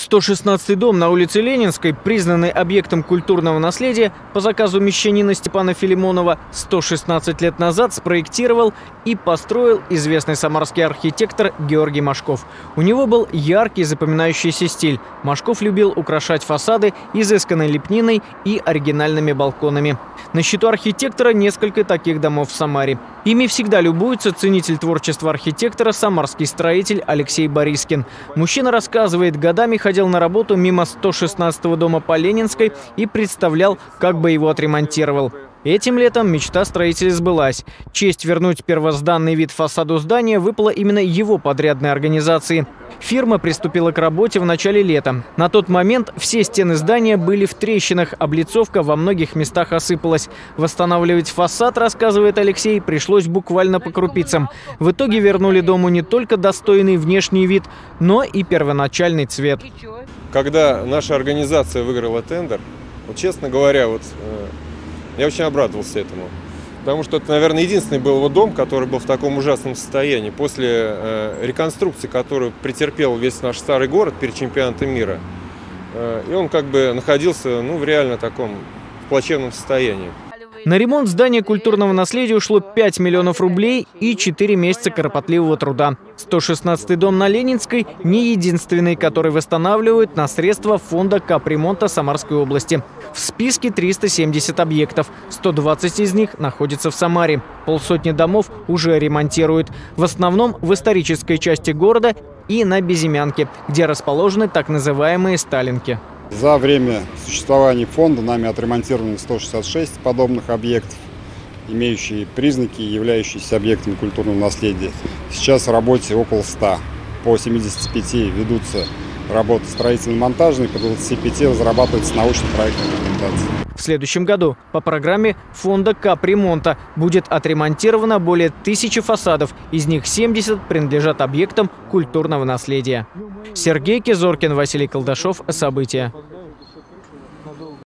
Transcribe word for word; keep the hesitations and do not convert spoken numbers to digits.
сто шестнадцатый дом на улице Ленинской, признанный объектом культурного наследия по заказу мещанина Степана Филимонова, сто шестнадцать лет назад спроектировал и построил известный самарский архитектор Георгий Машков. У него был яркий запоминающийся стиль. Машков любил украшать фасады изысканной лепниной и оригинальными балконами. На счету архитектора несколько таких домов в Самаре. Ими всегда любуется ценитель творчества архитектора, самарский строитель Алексей Борискин. Мужчина рассказывает, годами ходил на работу мимо сто шестнадцатого дома по Ленинской и представлял, как бы его отремонтировал. Этим летом мечта строителя сбылась. Честь вернуть первозданный вид фасаду здания выпала именно его подрядной организации. Фирма приступила к работе в начале лета. На тот момент все стены здания были в трещинах, облицовка во многих местах осыпалась. Восстанавливать фасад, рассказывает Алексей, пришлось буквально по крупицам. В итоге вернули дому не только достойный внешний вид, но и первоначальный цвет. Когда наша организация выиграла тендер, вот, честно говоря, вот, я очень обрадовался этому. Потому что это, наверное, единственный был его дом, который был в таком ужасном состоянии. После э, реконструкции, которую претерпел весь наш старый город перед чемпионатом мира. Э, и он как бы находился ну, в реально таком в плачевном состоянии. На ремонт здания культурного наследия ушло пять миллионов рублей и четыре месяца кропотливого труда. сто шестнадцатый дом на Ленинской не единственный, который восстанавливают на средства фонда капремонта Самарской области. В списке триста семьдесят объектов, сто двадцать из них находятся в Самаре. Полсотни домов уже ремонтируют. В основном в исторической части города и на Безымянке, где расположены так называемые сталинки. За время существования фонда нами отремонтировано сто шестьдесят шесть подобных объектов, имеющие признаки, являющиеся объектами культурного наследия. Сейчас в работе около ста. По семидесяти пяти ведутся работы строительно-монтажные, по двадцати пяти разрабатывается научно-проектная документация. В следующем году по программе фонда капремонта будет отремонтировано более тысячи фасадов. Из них семьдесят принадлежат объектам культурного наследия. Сергей Кизоркин, Василий Колдашов. События.